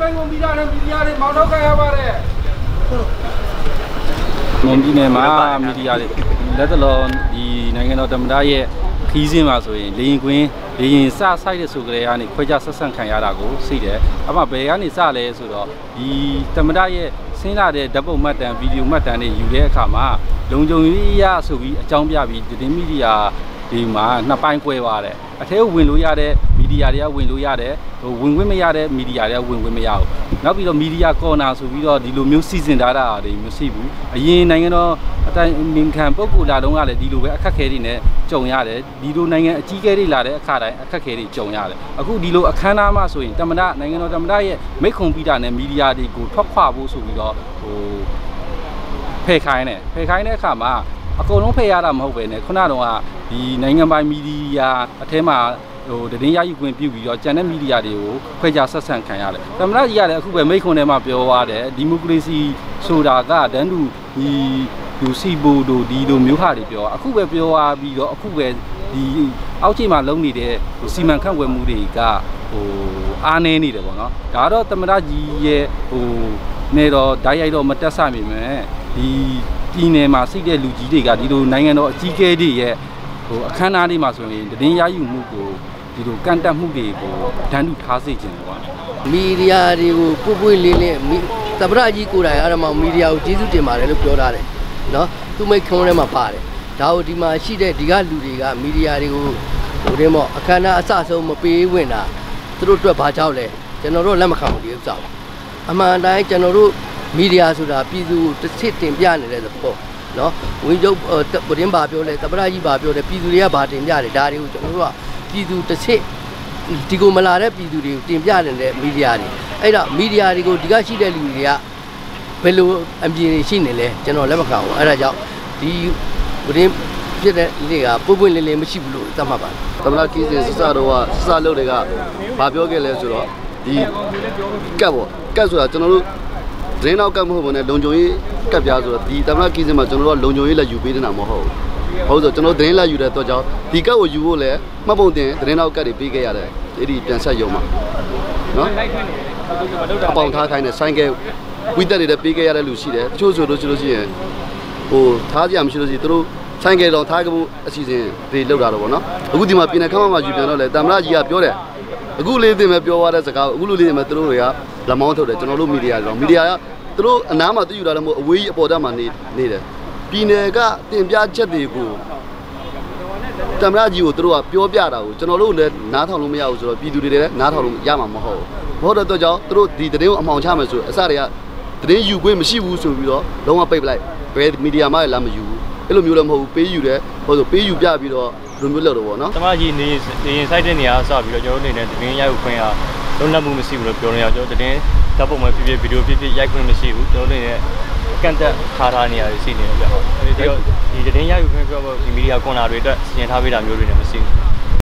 တိုင်းကိုမိသားနဲ့မီဒီယာတွေမောင်းထုတ်ခဲ့ရပါတယ်မွန်ပြည်နယ်မှာမီဒီယာတွေလက်တလုံးဒီနိုင်ငံတော်သမ္မတရဲ့ခီးစင်းမှာဆိုရင်လေရင်ကွင်းလေရင်စဆိုင်တဲ့ဆိုကြတဲ့ကနေခွဲခြားဆက်ဆံခံရတာကိုသိတယ်အမှဘယ်ကနေစလဲဆိုတော့ဒီသမ္မတရဲ့ဆင်းလာတဲ့ဓာတ်ပုံမှတ်တမ်းဗီဒီယိုမှတ်တမ်းတွေယူတဲ့အခါမှာလုံခြုံရေးအရဆိုပြီးအကြောင်းပြပြီးသတင်းမီဒီယာဒီမှာနှစ်ပိုင်းကွဲသွားတယ်အထဲဝင်လို့ရတဲ့မီဒီယာတွေကဝင်လို့ရတယ်ဝင်ခွင့်မရတဲ့မီဒီယာတွေကဝင်ခွင့်မရဘူးနောက်ပြီးတော့မီဒီယာကော်နာဆိုပြီးတော့ဒီလိုမျိုးစီစဉ်ထားတာတွေမျိုးရှိဘူးအရင်နိုင်ငံတော်အတိုင်းအမြင်ခံပုဂ္ဂိုလ်လာတော့ကလည်းဒီလိုပဲအခက်ခဲတွေနဲ့ကြုံရတယ်ဒီလိုနိုင်ငံအကြီးအကဲတွေလာတဲ့အခါတိုင်းအခက်ခဲတွေကြုံရတယ်အခုဒီလိုအခမ်းအနားမှဆိုရင်သမ္မတနိုင်ငံတော်သမ္မတရဲ့မိတ်ခုံပြီးတာနဲ့မီဒီယာတွေကိုထွက်ခွာဖို့ဆိုပြီးတော့ဖယ်ခိုင်းတဲ့အခါမှာအကုန်လုံးဖယ်ရတာမဟုတ်ပဲねခုနကတော့ဒီနိုင်ငံပိုင်မီဒီယာအထဲမှာသတင်းရယူခွင့်ပြုပြီးတော့ကျန်တဲ့မီဒီယာတွေကိုခွဲခြားဆက်ဆံခံရတယ်သမ္မတကြီးကလည်းအခုပဲမိတ်ခွန်းထဲမှာပြောသွားတယ်ဒီမိုကရေစီဆိုတာကတန်းတူဒီလူစီဘိုတို့ဒီလိုမျိုးဟာတွေပြောအခုပဲပြောသွားပြီးတော့အခုပဲဒီအောက်ခြေမှာလုံးနေတဲ့စီမံခန့်ခွဲမှုတွေကအားနည်းနေတယ်ပေါ့နော်ဒါတော့သမ္မတကြီးရဲ့နေတော့ဓာတ်ရိုက်တော့မတက်ဆမိမယ်ဒီပြည်နယ်မှာစိတ်တဲ့လူကြီးတွေကဒီလိုနိုင်ငံတော်အကြီးအကဲတွေရဲ့အခမ်းအနားလေးမှာဆိုရင်သတင်းရယူမှုကိုဒီလိုကန့်တက်မှုတွေကိုတန်းတူထားစေခြင်းပေါ့မီဒီယာတွေကိုပွပွလေးလေးသမ္မတကြီးကိုယ်တိုင်အားမမီဒီယာကိုကျေးဇူးတင်ပါတယ်လို့ပြောထားတယ်နော်သူမိတ်ခွန်းထဲမှာပါတယ်ဒါကိုဒီမှာရှိတဲ့ဒီကလူတွေကမီဒီယာတွေကိုဒီမော့အခမ်းအနားအစဆုံးမပေးဝင်တာသူတို့အတွက်ဘာကြောက်လဲကျွန်တော်တို့လက်မခံဘူးဒီဥစ္စာအမှန်တိုင်းကျွန်တော်တို့မီဒီယာဆိုတာပြည်သူတစ်စစ်တင်ပြနေတဲ့သဘောနော်ဝင်းကျုပ်ဗတင်းပါပြောလဲသမ္မတကြီးပါပြောတယ်ပြည်သူတွေကဘာတင်ပြတယ်ဒါတွေကိုကျွန်တော်တို့ကပြည်သူတစ်စစ်ဒီကိုမလာတဲ့ပြည်သူတွေကိုတင်ပြနေတဲ့မီဒီယာတွေအဲ့တော့မီဒီယာတွေကိုဒီကရှိတဲ့လူတွေကဘယ်လိုအမြင်ရှိနေလဲကျွန်တော်လက်မခံဘူးအဲ့ဒါကြောင့်ဒီဗတင်းဖြစ်တဲ့လေကပွပွလင်းလင်းမရှိဘူးလို့သတ်မှတ်ပါတယ်သမ္မတကြီးစဉ်စတော့စလုပ်တွေကဘာပြောခဲ့လဲဆိုတော့ဒီကတ်ပေါ့ကတ်ဆိုတာကျွန်တော်တို့ဒရင်းနောက်ကတ်မဟုတ်ဘူးနဲ့လုံခြုံရေးကတ်ပြားဆိုတော့ဒီသမ္မတကြီးစဉ်မှာကျွန်တော်တို့ကလုံခြုံရေးလက်ယူပေးနေတာမဟုတ်ဘူးဟုတ်ဆိုကျွန်တော်ဒရင်းလက်ယူတဲ့တော့ကြောင့်ဒီကတ်ကိုယူဖို့လဲမှတ်ပုံတင်ဒရင်းနောက်ကတ်တွေပေးခဲ့ရတယ်အဲ့ဒီပြန်ဆက်ရုံမှာနော်အပေါင်ထားခိုင်းတဲ့ဆိုင်ကယ်ဝိသက်တွေပေးခဲ့ရတဲ့လူရှိတယ်တချို့ဆိုလို့ရှိရင်ထားကြမရှိလို့ရှိရင်တို့ဆိုင်ကယ်တော့ထားကြဖို့အစီအစဉ်တွေလုပ်တာတော့ဗောနော်အခုဒီမှာပြည်နယ်ခမ်းမမှာယူပြန်တော့လေတမ္မရကြီးကပြောတယ်အခုလေးတင်မဲ့ပြောသွားတဲ့စကားအခုလိုလေးတင်မဲ့တို့တွေကလက်မောင်းထုတ်တယ်ကျွန်တော်တို့မီဒီယာကတို့အနားမှာတူယူတာလည်းမဟုတ်အဝေးကြီးအပေါ်တက်မှာနေတယ်ပြည်နယ်ကတင်ပြချက်တွေကိုတမ္မရကြီးကိုတို့ကပြောပြတာကိုကျွန်တော်တို့လည်းနားထောင်လို့မရဘူးဆိုတော့ပြည်သူတွေလည်းနားထောင်လို့ရမှာမဟုတ်ဘူးဘောတော့ကြောင့်တို့ဒီတရင်ကိုအမှောင်ချမယ်ဆိုအစတွေကတရင်ယူခွင့်မရှိဘူးဆိုပြီးတော့လုံးဝပိတ်ပလိုက်ဘယ်မီဒီယာမှလည်းလာမယူဘူးအဲ့လိုမျိုးလည်းမဟုတ်ဘူးပေးယူတယ်ဟိုဆိုပေးယူပြပြီးတော့လူမျိုးလောက်တော့ဗောနော်တမကြီးနေရင်စိုက်တဲ့နေရာစပြီးတော့ကျွန်တော်တို့နေနဲ့တင်းရိုက်ခွင့်ကလုံးလမှုမရှိဘူးလို့ပြောနေရကျွန်တော်တင်းဓာတ်ပုံမှဖြစ်ဗီဒီယိုဖြစ်ရိုက်ခွင့်မရှိဘူးကျွန်တော်တို့နေနဲ့ကန့်တက်ထားထားနေရရှိနေတယ်ဗျအဲ့ဒီတော့ဒီတင်းရိုက်ခွင့်ပြောဖို့ဒီမီဒီယာကွန်လာတွေအတွက်စီစဉ်ထားပေးတာမျိုးတွေလည်းမရှိဘူး